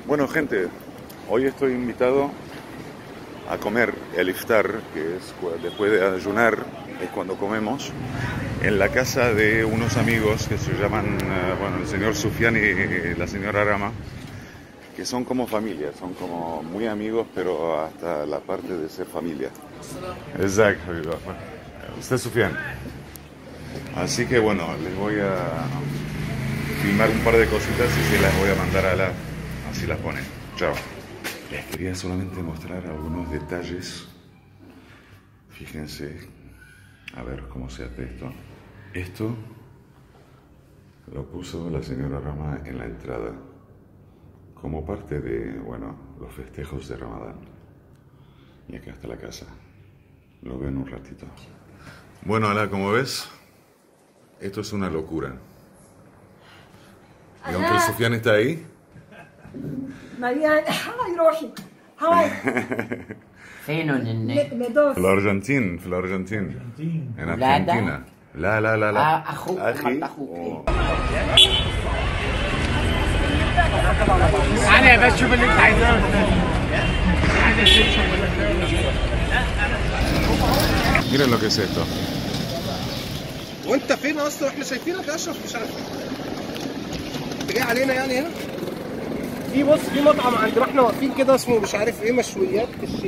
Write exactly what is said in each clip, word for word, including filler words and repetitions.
Bueno, gente, hoy estoy invitado a comer el iftar, que es después de ayunar, es cuando comemos, en la casa de unos amigos que se llaman, bueno, el señor Sufian y la señora Rama, que son como familia, son como muy amigos, pero hasta la parte de ser familia. Exacto. Usted, Sufian. Así que bueno, les voy a filmar un par de cositas y se las voy a mandar a la... así las ponen. Chao. Les quería solamente mostrar algunos detalles. Fíjense, a ver cómo se hace esto. Esto lo puso la señora Rama en la entrada, como parte de, bueno, los festejos de Ramadán. Y acá está la casa. Lo veo en un ratito. Bueno, Ala, como ves, esto es una locura. Y aunque el Sufian está ahí... Marian, هاي روحي هاي فين النن؟ في الأرجنتين في الأرجنتين en Argentina. لا لا لا لا أخوك أخي أخوك أنا بس شوف اللي أنت عايزاه. Miren lo que es esto. وأنت فين أصلا؟ إحنا شايفينك يا أشرف مش عارف. أنت جاي علينا يعني هنا؟ في بص في مطعم عند ما احنا واقفين كده اسمه مش عارف ايه مشويات الشيخ.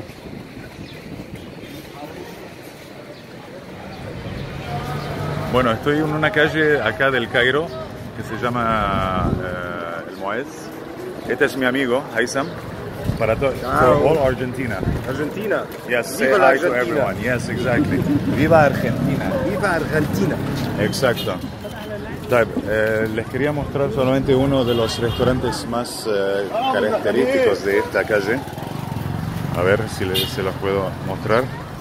Bueno, estoy en una calle acá del Cairo que se llama uh, El Muez. Este es mi amigo, Haysam, para todo, for all Argentina. Argentina. Yes, say Viva hi la to Argentina. everyone. Yes, exactly. Viva Argentina. Viva Argentina. Exacto. طيب, eh, les quería mostrar solamente uno de los restaurantes más eh, característicos de esta calle. A ver si les, se los puedo mostrar.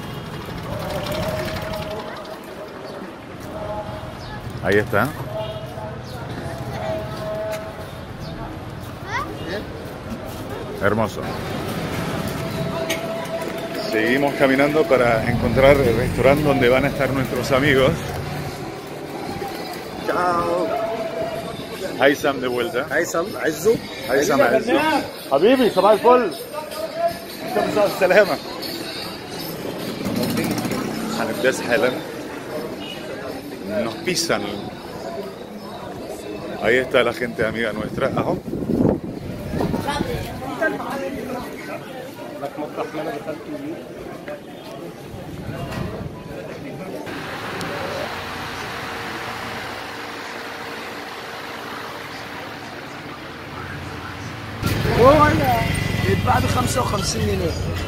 Ahí está. Hermoso. Seguimos caminando para encontrar el restaurante donde van a estar nuestros amigos. Chao. Haysam de vuelta. Haysam, Azzu. Haysam Azzu. حبيبي صباح الفل. السلامة. هنبدأ حالا. Nos pisan. Ahí está la gente amiga nuestra. Ajo. هو يتباع ب خمسة وخمسين جنيه.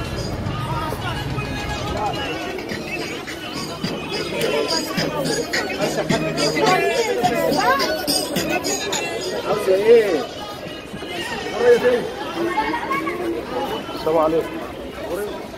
عاوزة ايه؟ السلام عليكم.